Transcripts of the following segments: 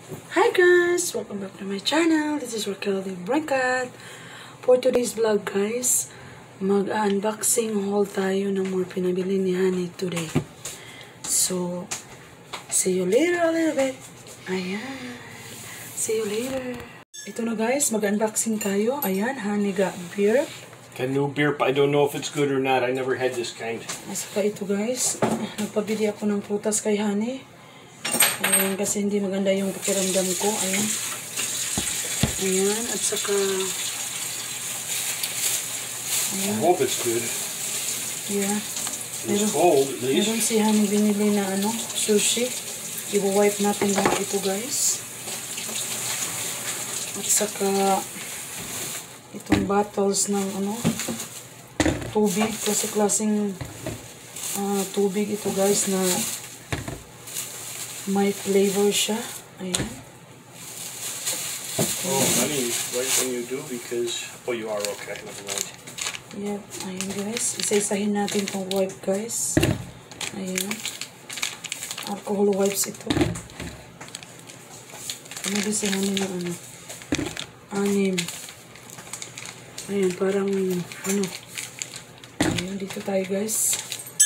Hi guys! Welcome back to my channel. This is Raquel the Brancat. For today's vlog guys, mag-unboxing haul tayo ng mga pinabili ni Honey today. So, see you later a little bit. Ayan. See you later. Ito na guys, mag-unboxing tayo. Ayan, Honey got beer. A new beer, I don't know if it's good or not. I never had this kind. Saka ito guys, nagpabili ako ng prutas kay Honey. Ayan, kasi hindi maganda yung pakiramdam ko. Ayan. Ayan, at saka ayan. I hope it's good. Yeah. It's cold at least. Meron si Honey binili na sushi. I-wipe natin lahat ito guys. At saka itong bottles ng tubig. Kasi klaseng tubig ito guys na may flavor siya. Ayan. Oh, honey, right when you do because... Oh, you are okay. Never mind. Yep. Ayan guys. Isa-isahin natin itong wipe guys. Ayan. Alcohol wipes ito. Nabisihan nyo na anim. Ayan, parang Ayan, dito tayo guys.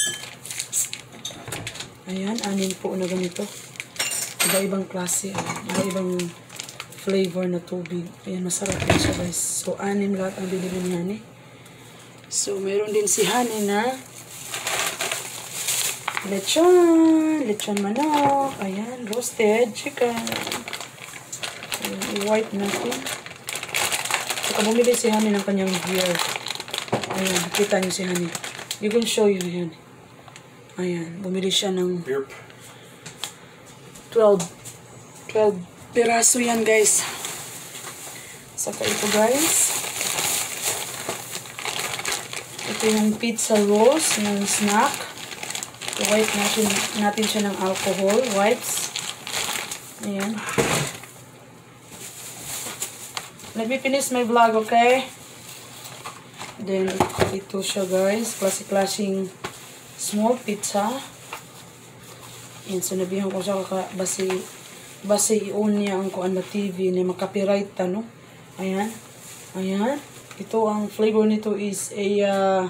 Ayan, anim po na ganito. Iba-ibang klase. Iba-ibang flavor na tubig. Ayan, masarap din siya guys. So, anim lahat ang binili ni Honey. So, meron din si Honey na lechon manok. Ayan, roasted chicken. Ayan, i-wipe natin. Saka bumili si Honey ng kanyang beer. Ayan, kita niyo si Honey. You can show you yan. Ayan, bumili siya ng 12 piraso yan guys. Saka ito guys. Ito yung pizza rolls ng snack. I-wipe natin siya ng alcohol wipes. Ayan. Let me finish my vlog, okay? Then, ito siya guys. Klaseng small pizza. Yan, so nabihan ko siya base i-on niya ang kuan na TV na makapiright no? Ayan. Ayan. Ito ang flavor nito is a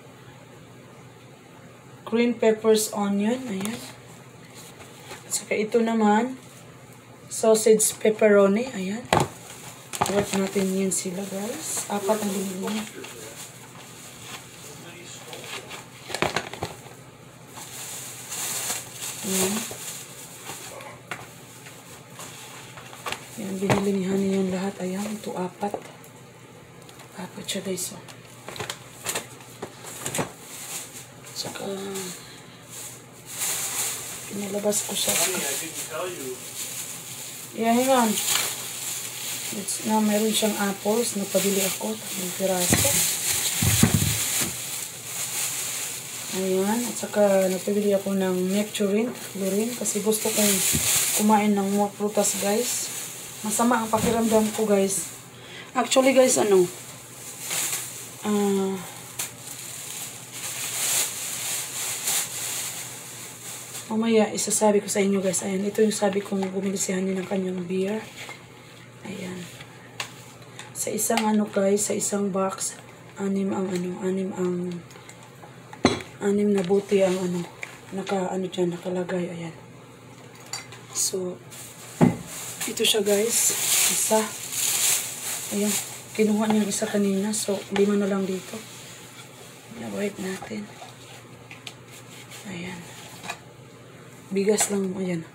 green peppers onion. Ayan. Saka ito naman sausage pepperoni. Ayan. Work natin yan sila guys. Apat ang binili niya. Ayan. Ayan, binili ni Honey yan lahat. Ayan, ito apat. Apat siya guys. Oh. Saka, pinalabas ko siya. Yeah, hang on. Meron siyang apples. Nagpabili ako. Ng piraso. Ayan. At saka, nagpabili ako ng nectarine. Kasi gusto kong kumain ng mga prutas, guys. Masama ang pakiramdam ko, guys. Actually, guys, mamaya, isasabi ko sa inyo, guys. Ayan. Ito yung sabi kong bumili si Honey ng kanyang beer. Ayan. Sa isang guys, sa isang box, anim na buti ang dyan, nakalagay. Ayan. So, ito siya guys. Isa. Ayan. Kinuha niya isa kanina. So, 5 na lang dito. I-wipe natin. Ayan. Bigas lang. Ayan.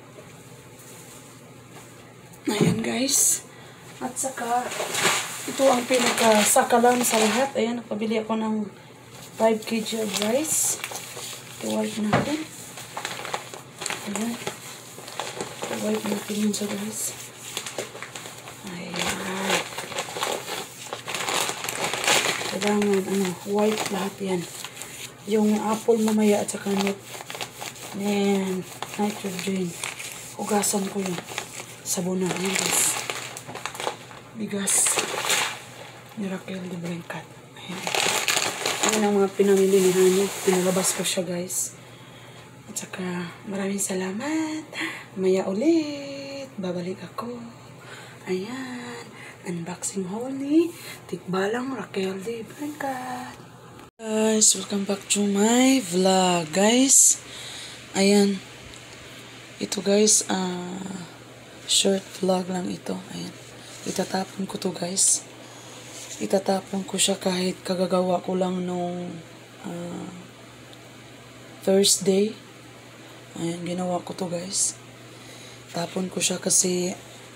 Ayan guys. At saka, ito ang pinaka-sakalam sa lahat. Ayan, nagpabili ako ng 5 kg of rice. I-wipe natin. Ayan. I-wipe natin yun sa guys. Ayan. Kailangan, white lahat yan. Yung apple mamaya at saka nitrogen. Hugasan ko yun. Sabunan. Ayan guys. Bigas. Miracle de Brancat. Ayan. Ayan ang mga pinamili ni Honey. Pinalabas ko siya guys. At saka maraming salamat. Maya ulit. babalik ako. Ayan, unboxing haul ni Tikbalang Raquel de Brincat. Guys, welcome back to my vlog, guys. Ayan, ito guys, short vlog lang ito. Ayan, itatapon ko to guys. Itatapon ko siya kahit kagagawa ko lang nung Thursday. Ayan, ginawa ko to guys. Tapon ko siya kasi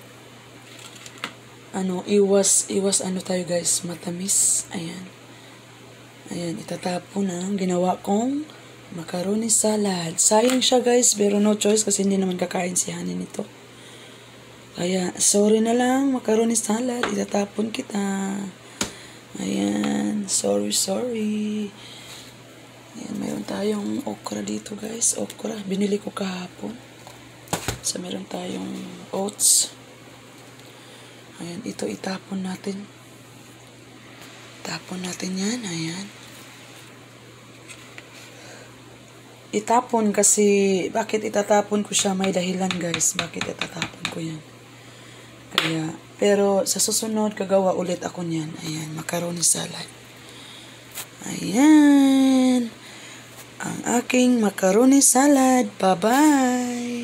iwas tayo guys, matamis. Ayan. Ayan, itatapon ang ginawa kong macaroni salad. Sayang siya guys, pero no choice kasi hindi naman kakain si Honey nito. Kaya, sorry na lang, macaroni salad, itatapon kita. Ayan, sorry. Ayan, mayroon tayong okra dito guys. Okra, binili ko kahapon. So, meron tayong oats. Ayan, ito itapon natin. Tapon natin yan, ayan. Itapon kasi, bakit itatapon ko siya? May dahilan guys, bakit itatapon ko yan. Kaya, pero sa susunod, kagawa ulit ako niyan. Ayan, macaroni salad. Ayan. Ang aking macaroni salad. Bye-bye.